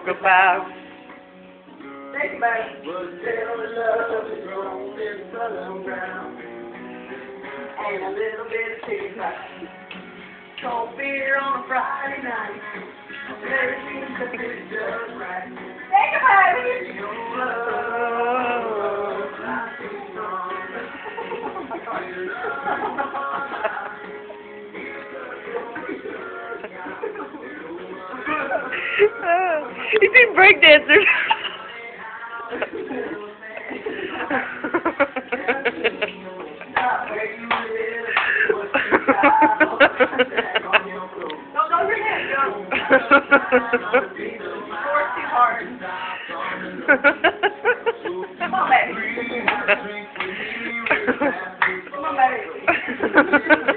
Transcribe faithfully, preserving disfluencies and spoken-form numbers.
Goodbye. Thank you, and a little bit of tequila. Cold beer on a Friday night. Everything to be just right. Think about it. Your love, I see strong. You see breakdancers. Don't go your head, go. Work too hard. Come on, baby. Come on, baby.